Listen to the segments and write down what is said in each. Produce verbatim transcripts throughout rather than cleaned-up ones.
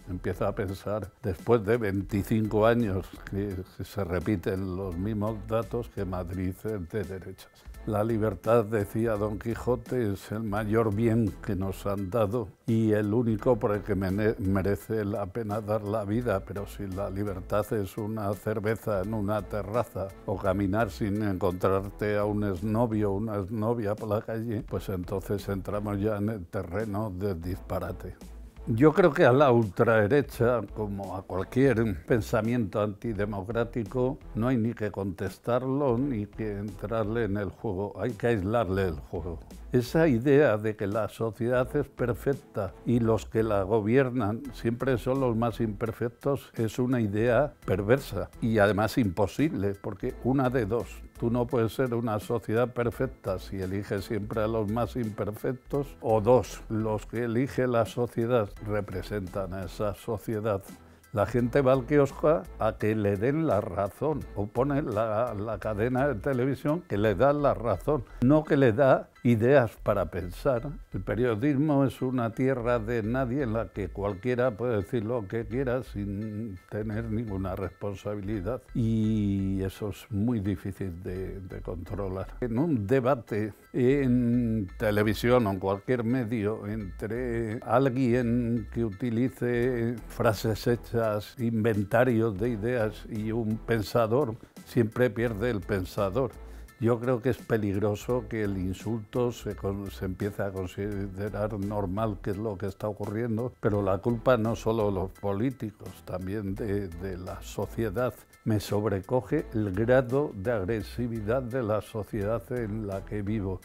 Empiezo a pensar, después de veinticinco años que, que se repiten los mismos datos, que Madrid es de derechas. La libertad, decía Don Quijote, es el mayor bien que nos han dado y el único por el que merece la pena dar la vida. Pero si la libertad es una cerveza en una terraza o caminar sin encontrarte a un exnovio o una exnovia por la calle, pues entonces entramos ya en el terreno del disparate. Yo creo que a la ultraderecha, como a cualquier pensamiento antidemocrático, no hay ni que contestarlo ni que entrarle en el juego, hay que aislarle el juego. Esa idea de que la sociedad es perfecta y los que la gobiernan siempre son los más imperfectos es una idea perversa y además imposible, porque una de dos. Tú no puedes ser una sociedad perfecta si eliges siempre a los más imperfectos, o dos, los que elige la sociedad representan a esa sociedad. La gente va al kiosco a que le den la razón, o pone la, la cadena de televisión que le da la razón, no que le da ideas para pensar. El periodismo es una tierra de nadie en la que cualquiera puede decir lo que quiera sin tener ninguna responsabilidad, y eso es muy difícil de, de controlar. En un debate en televisión o en cualquier medio entre alguien que utilice frases hechas, inventarios de ideas, y un pensador, siempre pierde el pensador. Yo creo que es peligroso que el insulto se, se empiece a considerar normal, que es lo que está ocurriendo, pero la culpa no solo de los políticos, también de, de la sociedad. Me sobrecoge el grado de agresividad de la sociedad en la que vivo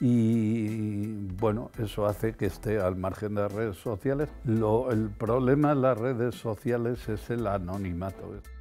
y, bueno, eso hace que esté al margen de las redes sociales. Lo, el problema de las redes sociales es el anonimato.